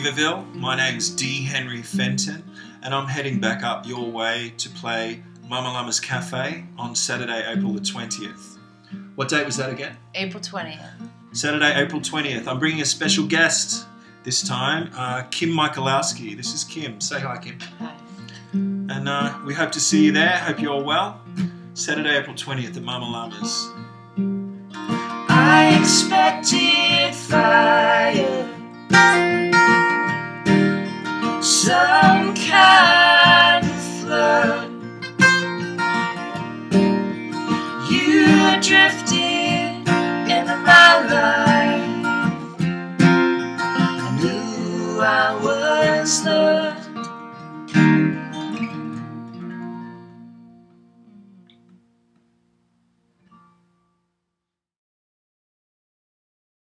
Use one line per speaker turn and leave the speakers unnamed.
Weaverville. My name's d.Henry Fenton, and I'm heading back up your way to play Michalowski's Cafe on Saturday, April the 20th. What date was that again?
April 20th.
Saturday, April 20th. I'm bringing a special guest this time, Kim Michalowski. This is Kim. Say hi, Kim.
Hi.
And we hope to see you there. Hope you're all well. Saturday, April 20th at Michalowski's.
I expected fire.